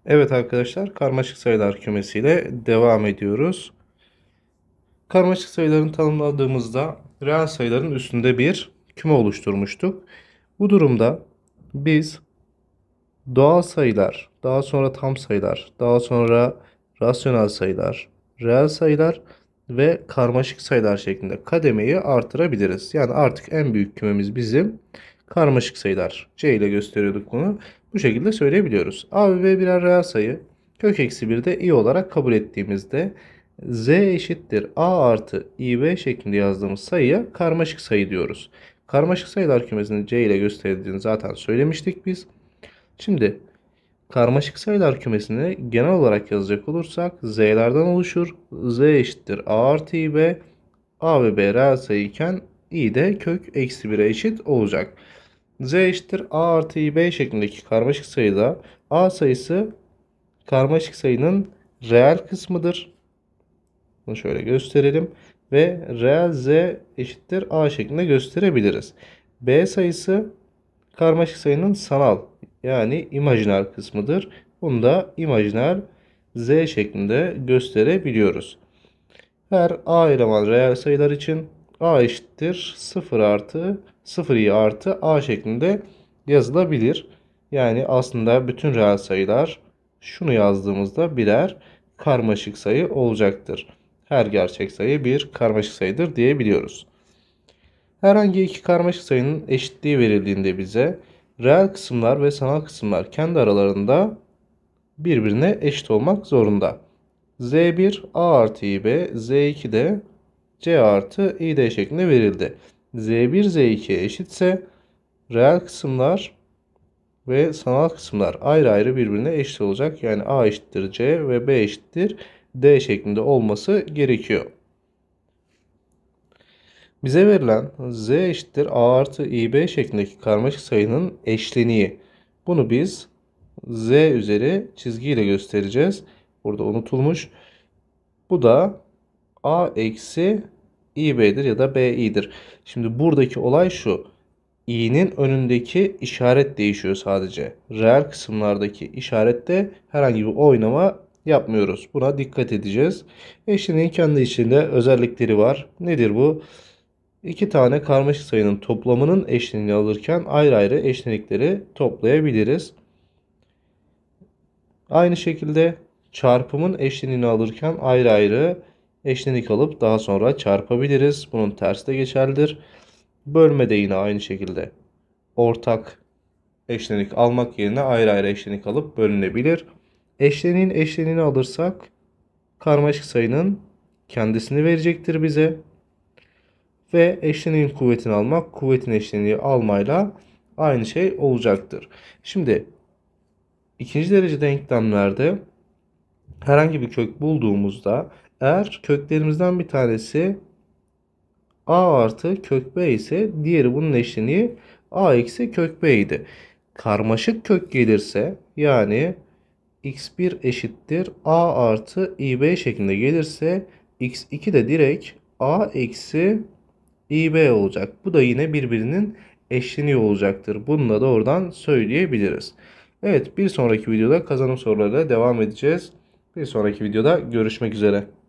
Evet arkadaşlar, karmaşık sayılar kümesiyle devam ediyoruz. Karmaşık sayıların tanımladığımızda reel sayıların üstünde bir küme oluşturmuştuk. Bu durumda biz doğal sayılar, daha sonra tam sayılar, daha sonra rasyonel sayılar, reel sayılar ve karmaşık sayılar şeklinde kademeyi artırabiliriz. Yani artık en büyük kümemiz bizim karmaşık sayılar. C ile gösteriyorduk bunu. Bu şekilde söyleyebiliyoruz. A ve B birer reel sayı. Kök eksi 1 de i olarak kabul ettiğimizde z eşittir a artı ib şeklinde yazdığımız sayıya karmaşık sayı diyoruz. Karmaşık sayılar kümesini C ile gösterildiğini zaten söylemiştik biz. Şimdi karmaşık sayılar kümesini genel olarak yazacak olursak z'lerden oluşur. Z eşittir a artı ib. A ve b reel sayı iken i de kök eksi 1'e eşit olacak. Z eşittir a artı ib şeklindeki karmaşık sayıda a sayısı karmaşık sayının reel kısmıdır. Bunu şöyle gösterelim. Ve reel z eşittir a şeklinde gösterebiliriz. B sayısı karmaşık sayının sanal yani imajiner kısmıdır. Bunu da imajiner z şeklinde gösterebiliyoruz. Her a eleman reel sayılar için a eşittir 0 artı 0i artı a şeklinde yazılabilir. Yani aslında bütün reel sayılar şunu yazdığımızda birer karmaşık sayı olacaktır. Her gerçek sayı bir karmaşık sayıdır diyebiliyoruz. Herhangi iki karmaşık sayının eşitliği verildiğinde bize reel kısımlar ve sanal kısımlar kendi aralarında birbirine eşit olmak zorunda. Z1 A artı İB, Z2 de C artı İD şeklinde verildi. Z1 Z2'ye eşitse reel kısımlar ve sanal kısımlar ayrı ayrı birbirine eşit olacak. Yani A eşittir C ve B eşittir D şeklinde olması gerekiyor. Bize verilen z eşittir a artı ib şeklindeki karmaşık sayının eşleniği. Bunu biz z üzeri çizgiyle göstereceğiz. Burada unutulmuş. Bu da a eksi ib'dir ya da bi'dir. Şimdi buradaki olay şu. i'nin önündeki işaret değişiyor sadece. Reel kısımlardaki işarette herhangi bir oynama yapmıyoruz. Buna dikkat edeceğiz. Eşleniğin kendi içinde özellikleri var. Nedir bu? İki tane karmaşık sayının toplamının eşleniğini alırken ayrı ayrı eşlenikleri toplayabiliriz. Aynı şekilde çarpımın eşleniğini alırken ayrı ayrı eşlenik alıp daha sonra çarpabiliriz. Bunun tersi de geçerlidir. Bölme de yine aynı şekilde ortak eşlenik almak yerine ayrı ayrı eşlenik alıp bölünebilir. Eşleniğin eşleniğini alırsak karmaşık sayının kendisini verecektir bize. Ve eşleniğin kuvvetini almak, kuvvetin eşleniği almayla aynı şey olacaktır. Şimdi ikinci derece denklemlerde herhangi bir kök bulduğumuzda eğer köklerimizden bir tanesi a artı kök b ise diğeri bunun eşleniği a eksi kök b idi. Karmaşık kök gelirse yani x1 eşittir a artı ib şeklinde gelirse x2 de direkt a eksi İB olacak. Bu da yine birbirinin eşleniği olacaktır. Bunu da oradan söyleyebiliriz. Evet, bir sonraki videoda kazanım sorularıyla devam edeceğiz. Bir sonraki videoda görüşmek üzere.